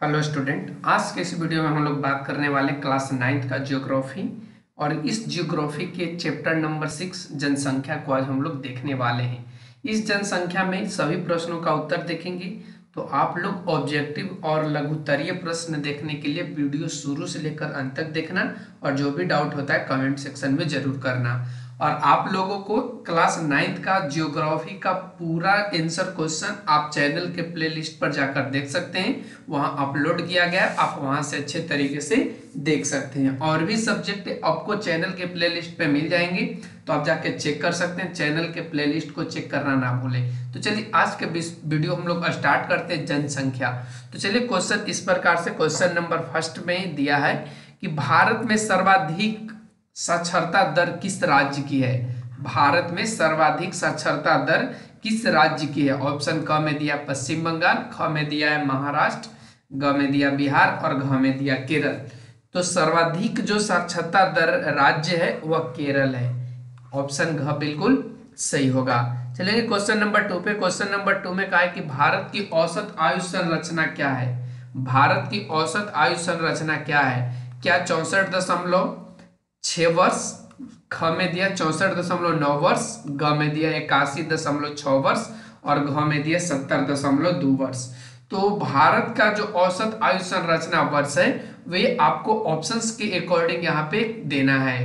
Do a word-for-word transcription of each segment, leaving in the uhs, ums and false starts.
Hello student, आज के इस वीडियो में हम लोग बात करने वाले क्लास नाइन्थ का ज्योग्राफी। और इस ज्योग्राफी के चैप्टर नंबर सिक्स जनसंख्या को आज हम लोग देखने वाले हैं। इस जनसंख्या में सभी प्रश्नों का उत्तर देखेंगे। तो आप लोग ऑब्जेक्टिव और लघुत्तरीय प्रश्न देखने के लिए वीडियो शुरू से लेकर अंत तक देखना, और जो भी डाउट होता है कमेंट सेक्शन में जरूर करना। और आप लोगों को क्लास नाइन्थ का ज्योग्राफी का पूरा आंसर क्वेश्चन आप चैनल के प्लेलिस्ट पर जाकर देख सकते हैं, वहां अपलोड किया गया, आप वहां से अच्छे तरीके से देख सकते हैं। और भी सब्जेक्ट आपको चैनल के प्लेलिस्ट पे मिल जाएंगे, तो आप जाके चेक कर सकते हैं। चैनल के प्लेलिस्ट को चेक करना ना भूलें। तो चलिए आज के वीडियो हम लोग स्टार्ट करते हैं जनसंख्या। तो चलिए क्वेश्चन इस प्रकार से, क्वेश्चन नंबर फर्स्ट में दिया है कि भारत में सर्वाधिक साक्षरता दर किस राज्य की है। भारत में सर्वाधिक साक्षरता दर किस राज्य की है। ऑप्शन क में दिया पश्चिम बंगाल, ख में दिया है महाराष्ट्र, ग में दिया बिहार और घ में दिया केरल। तो सर्वाधिक जो साक्षरता दर राज्य है वह केरल है। ऑप्शन घ बिल्कुल सही होगा। चलेंगे क्वेश्चन नंबर टू पे। क्वेश्चन नंबर टू में कहा है कि भारत की औसत आयु संरचना क्या है। भारत की औसत आयु संरचना क्या है। क्या चौसठ दशमलव छह वर्ष, ख में दिया चौसठ दशमलव नौ वर्ष, ग में दिया इक्यासी दशमलव छह वर्ष और घ में दिया सत्तर दशमलव दो वर्ष। तो भारत का जो औसत आयु संरचना वर्ष है वे आपको ऑप्शंस के अकॉर्डिंग यहाँ पे देना है।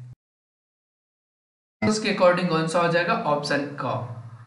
उसके अकॉर्डिंग कौन सा हो जाएगा, ऑप्शन क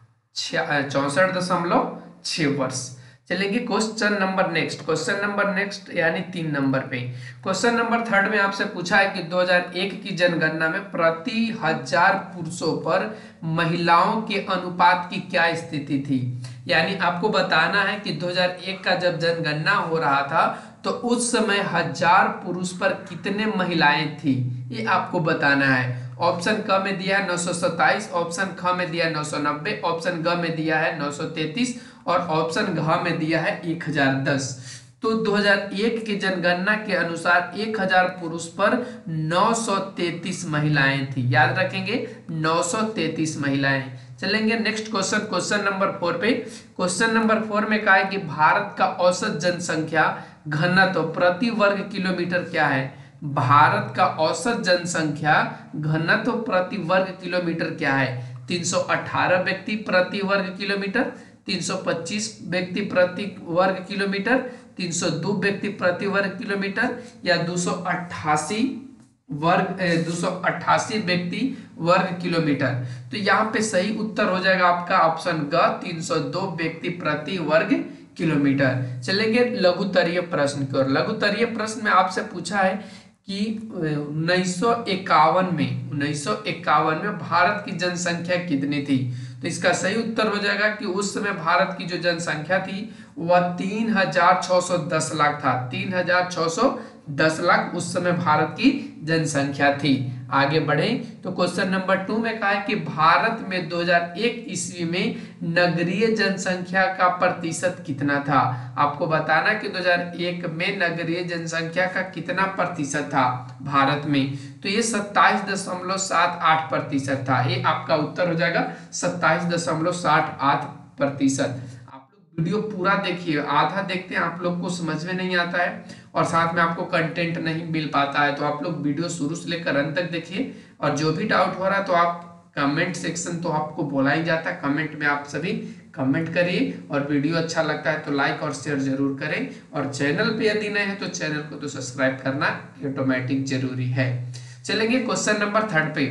चौसठ दशमलव छह वर्ष। चलेंगे question number next. Question number next यानी तीन नंबर पे। क्वेश्चन नंबर थर्ड में आपसे पूछा है कि दो हज़ार एक की जनगणना में प्रति हजार पुरुषों पर महिलाओं के अनुपात की क्या स्थिति थी। यानी आपको बताना है कि दो हज़ार एक का जब जनगणना हो रहा था तो उस समय हजार पुरुष पर कितने महिलाएं थी, ये आपको बताना है। ऑप्शन क में दिया है नौ सौ सत्ताईस, ऑप्शन ख में दिया है नौ सौ नब्बे, ऑप्शन ग में दिया है नौ सौ तैंतीस और ऑप्शन घ में दिया है एक हज़ार दस। तो दो हज़ार एक की जनगणना के अनुसार एक हज़ार पुरुष पर नौ सौ तैंतीस महिलाएं थी। याद रखेंगे नौ सौ तैंतीस महिलाएं। चलेंगे next question, question number four पे। क्वेश्चन नंबर फोर में कहा है कि भारत का औसत जनसंख्या घनत्व प्रति वर्ग किलोमीटर क्या है। भारत का औसत जनसंख्या घनत्व प्रति वर्ग किलोमीटर क्या है। तीन सौ अठारह व्यक्ति प्रति वर्ग किलोमीटर, तीन सौ पच्चीस व्यक्ति प्रति वर्ग किलोमीटर, तीन सौ दो व्यक्ति प्रति वर्ग किलोमीटर या दो सौ अट्ठासी वर्ग दो सौ अट्ठासी व्यक्ति वर्ग किलोमीटर। तो यहाँ पे सही उत्तर हो जाएगा आपका ऑप्शन ग तीन सौ दो व्यक्ति प्रति वर्ग किलोमीटर। चलेंगे लघुत्तरीय प्रश्न की ओर। लघुत्तरीय प्रश्न में आपसे पूछा है कि उन्नीस सौ इक्यावन में उन्नीस सौ इक्यावन में भारत की जनसंख्या कितनी थी। तो इसका सही उत्तर हो जाएगा कि उस समय भारत की जो जनसंख्या थी वह तीन हजार छह सौ दस लाख था। तीन हजार छह सौ दस लाख उस समय भारत की जनसंख्या थी। आगे बढ़े तो क्वेश्चन नंबर टू में कहा है कि भारत में दो हज़ार एक ईस्वी में नगरीय जनसंख्या का प्रतिशत कितना था। आपको बताना कि दो हज़ार एक में नगरीय जनसंख्या का कितना प्रतिशत था भारत में। तो ये सत्ताईस दशमलव सात आठ प्रतिशत था। ये आपका उत्तर हो जाएगा सत्ताईस दशमलव साठ आठ प्रतिशत। आप लोग वीडियो पूरा देखिए, आधा देखते हैं आप लोग को समझ में नहीं आता है और साथ में आपको कंटेंट नहीं मिल पाता है, तो आप लोग वीडियो शुरू से लेकर अंत तक देखिए। और जो भी डाउट हो रहा है तो आप कमेंट सेक्शन तो आपको बोला ही जाता है, कमेंट में आप सभी कमेंट करिए। और वीडियो अच्छा लगता है तो लाइक और शेयर जरूर करें। और चैनल पे यदि नए हैं तो चैनल को तो सब्सक्राइब करना ऑटोमेटिक जरूरी है। चलेंगे क्वेश्चन नंबर थर्ड पे।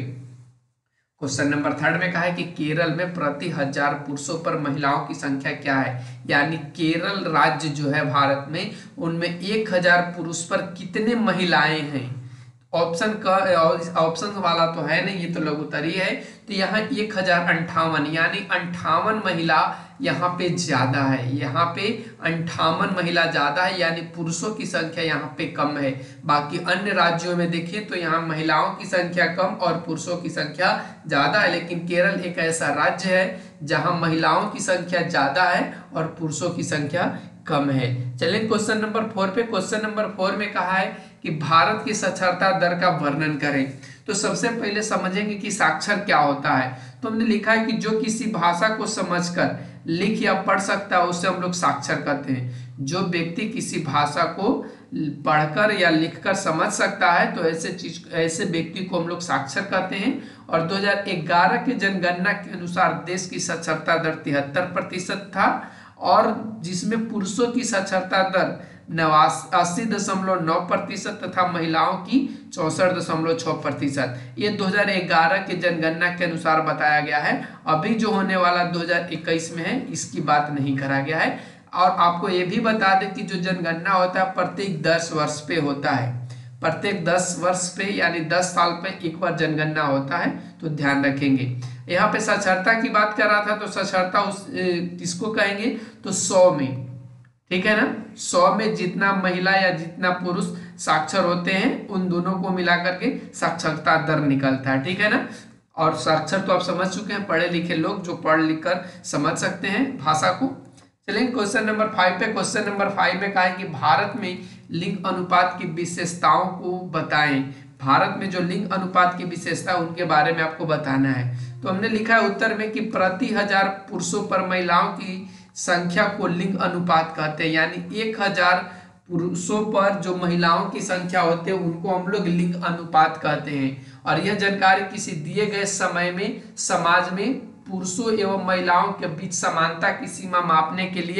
क्वेश्चन नंबर थर्ड में कहा है कि केरल में प्रति हजार पुरुषों पर महिलाओं की संख्या क्या है। यानी केरल राज्य जो है भारत में, उनमें एक हजार पुरुष पर कितने महिलाएं हैं। ऑप्शन का ऑप्शन वाला तो है नहीं, ये तो लघुत्तरीय है। तो यहाँ एक हजार अंठावन यानी अंठावन महिला यहाँ पे ज्यादा है। यहाँ पे अंठावन महिला ज्यादा है, यानी पुरुषों की संख्या यहाँ पे कम है। बाकी अन्य राज्यों में देखिए तो यहाँ महिलाओं की संख्या कम और पुरुषों की संख्या ज्यादा है। लेकिन केरल एक ऐसा राज्य है जहाँ महिलाओं की संख्या ज्यादा है और पुरुषों की संख्या कम है। चलिए क्वेश्चन नंबर फोर पे। क्वेश्चन नंबर फोर में कहा है कि भारत की साक्षरता दर का वर्णन करें। तो सबसे पहले समझेंगे कि साक्षर क्या होता है। तो हमने लिखा है कि जो किसी भाषा को समझकर लिख या पढ़ सकता है उसे हम लोग साक्षर कहते हैं। जो व्यक्ति किसी भाषा को पढ़कर या लिखकर समझ सकता है तो ऐसे चीज ऐसे व्यक्ति को हम लोग साक्षर कहते हैं। और दो हज़ार ग्यारह के जनगणना के अनुसार देश की साक्षरता दर तिहत्तर प्रतिशत था, और जिसमें पुरुषों की साक्षरता दर नवास अस्सी दशमलव नौ प्रतिशत तथा महिलाओं की चौसठ दशमलव छः प्रतिशत। ये दो हज़ार ग्यारह के जनगणना के अनुसार बताया गया है। अभी जो होने वाला दो हज़ार इक्कीस में है इसकी बात नहीं करा गया है। और आपको ये भी बता दें कि जो जनगणना होता है प्रत्येक दस वर्ष पे होता है, प्रत्येक दस वर्ष पे यानी दस साल पे एक बार जनगणना होता है, तो ध्यान रखेंगे। यहाँ पे साक्षरता की बात कर रहा था, तो साक्षरता उस किसको कहेंगे, तो सौ में, ठीक है ना, सौ में जितना महिला या जितना पुरुष साक्षर होते हैं उन दोनों को मिला करके साक्षरता दर निकलता है, ठीक है ना। और साक्षर तो आप समझ चुके हैं, पढ़े लिखे लोग जो पढ़ लिख कर समझ सकते हैं भाषा को। चलेंगे क्वेश्चन नंबर फाइव पे। क्वेश्चन नंबर फाइव में कहा है कि भारत में लिंग अनुपात की विशेषताओं को बताएं। भारत में जो लिंग अनुपात की विशेषता उनके बारे में आपको बताना है। तो हमने लिखा है उत्तर में कि प्रति हजार पुरुषों पर महिलाओं की संख्या को लिंग अनुपात कहते हैं, यानी एक हजार पुरुषों पर जो महिलाओं की संख्या होती है उनको हम लोग लिंग अनुपात कहते हैं। और यह जानकारी किसी दिए गए समय में समाज में पुरुषों एवं महिलाओं के बीच समानता की सीमा मापने के लिए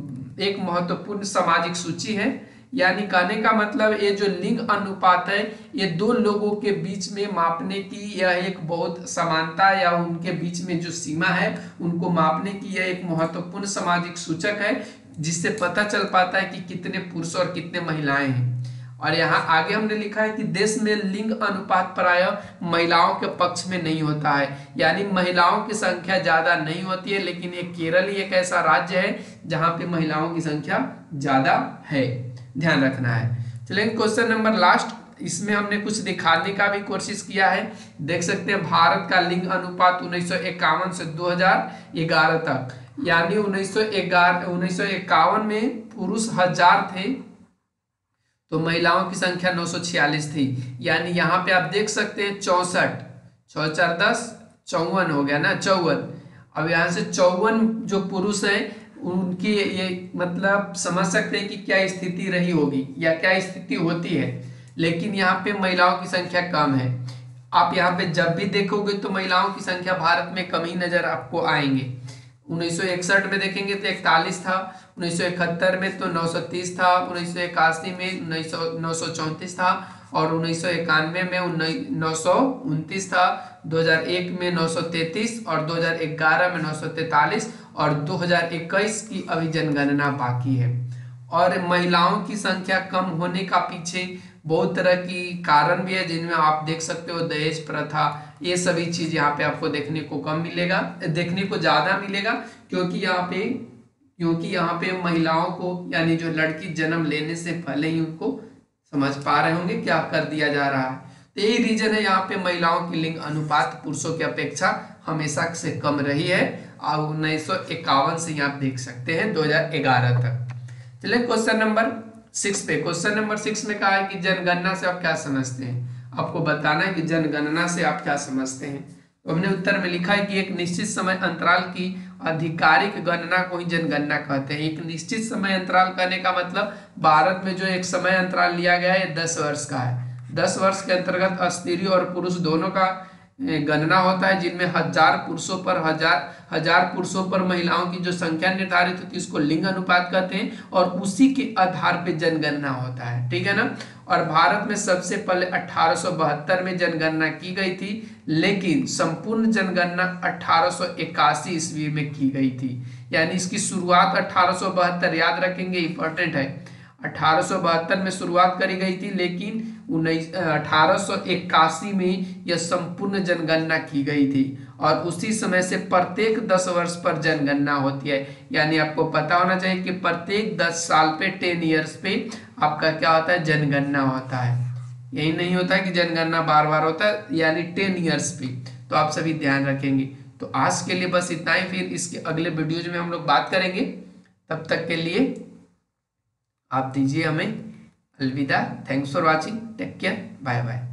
एक महत्वपूर्ण सामाजिक सूची है। यानी कहने का मतलब ये जो लिंग अनुपात है ये दो लोगों के बीच में मापने की यह एक बहुत समानता या उनके बीच में जो सीमा है उनको मापने की यह एक महत्वपूर्ण सामाजिक सूचक है, जिससे पता चल पाता है कि कितने पुरुष और कितने महिलाएं हैं। और यहाँ आगे हमने लिखा है कि देश में लिंग अनुपात प्रायः महिलाओं के पक्ष में नहीं होता है, यानी महिलाओं की संख्या ज्यादा नहीं होती है, लेकिन ये केरल ही एक ऐसा राज्य है जहाँ पे महिलाओं की संख्या ज्यादा है, ध्यान रखना है। चलेंगे क्वेश्चन नंबर लास्ट, इसमें हमने कुछ दिखाने का भी कोशिश किया है। देख सकते हैं भारत का लिंग अनुपात उन्नीस सौ इक्यावन से दो हज़ार ग्यारह तक, यानी उन्नीस सौ ग्यारह उन्नीस सौ इक्यावन में पुरुष हजार थे तो महिलाओं की संख्या नौ सौ छियालीस थी। यानी यहाँ पे आप देख सकते हैं चौसठ, छः चार दस, चौवन हो गया ना, चौवन। अब यहाँ से चौवन जो पुरुष हैं उनकी ये मतलब समझ सकते हैं कि क्या स्थिति रही होगी या क्या स्थिति होती है। लेकिन यहाँ पे महिलाओं की संख्या कम है। आप यहाँ पे जब भी देखोगे तो महिलाओं की संख्या भारत में कम ही नजर आपको आएंगे। उन्नीस सौ इकसठ में देखेंगे तो इकतालीस था, उन्नीस सौ इकहत्तर में तो नौ सौ तीस था, उन्नीस सौ इक्यासी में उन्नीस सौ नौ सौ चौंतीस था, और उन्नीस सौ इक्यानवे में नौ सौ उनतीस था, दो हज़ार एक में नौ सौ तैंतीस और दो हज़ार ग्यारह में नौ सौ तैंतालीस और दो हज़ार इक्कीस की अभी जनगणना बाकी है। और महिलाओं की संख्या कम होने का पीछे बहुत तरह की कारण भी है, जिनमें आप देख सकते हो दहेज प्रथा, ये सभी चीज यहाँ पे आपको देखने को कम मिलेगा, देखने को ज्यादा मिलेगा, क्योंकि यहाँ पे क्योंकि यहाँ पे महिलाओं को यानी जो लड़की जन्म लेने से पहले ही उनको समझ पा रहे होंगे क्या कर दिया जा रहा है। तो यही रीजन है यहाँ पे महिलाओं की लिंग अनुपात पुरुषों की अपेक्षा हमेशा से कम रही है। और उन्नीस सौ इक्यावन से यहाँ देख सकते हैं दो हज़ार ग्यारह तक। चलिए क्वेश्चन नंबर सिक्स पे। क्वेश्चन नंबर सिक्स में कहा है कि जनगणना से आप क्या समझते हैं। आपको बताना है कि जनगणना से आप क्या समझते हैं। तो हमने उत्तर में लिखा है कि एक निश्चित समय अंतराल की आधिकारिक गणना को ही जनगणना कहते हैं। एक निश्चित समय अंतराल कहने का मतलब भारत में जो एक समय अंतराल लिया गया है दस वर्ष का है। दस वर्ष के अंतर्गत स्त्री और पुरुष दोनों का गणना होता है, जिनमें हजार पुरुषों पर हजार हजार पुरुषों पर महिलाओं की जो संख्या निर्धारित होती है उसको लिंग अनुपात कहते हैं, और उसी के आधार पे जनगणना होता है, ठीक है ना। और भारत में सबसे पहले अठारह सौ बहत्तर में जनगणना की गई थी, लेकिन संपूर्ण जनगणना अठारह सौ इक्यासी ईस्वी में की गई थी। यानी इसकी शुरुआत अठारह सौ बहत्तर, याद रखेंगे, इंपॉर्टेंट है, अठारह सौ बहत्तर में शुरुआत करी गई थी, लेकिन उन्नीस अठारह सौ इक्यासी में यह संपूर्ण जनगणना की गई थी। और उसी समय से प्रत्येक दस वर्ष पर जनगणना होती है। यानी आपको पता होना चाहिए कि प्रत्येक दस साल पे टेन ईयर्स पे आपका क्या होता है, जनगणना होता है। यही नहीं होता है कि जनगणना बार बार होता है, यानी टेन ईयर्स पे। तो आप सभी ध्यान रखेंगे। तो आज के लिए बस इतना ही, फिर इसके अगले वीडियोज में हम लोग बात करेंगे। तब तक के लिए आप दीजिए हमें अलविदा। Thanks for watching, take care, bye bye.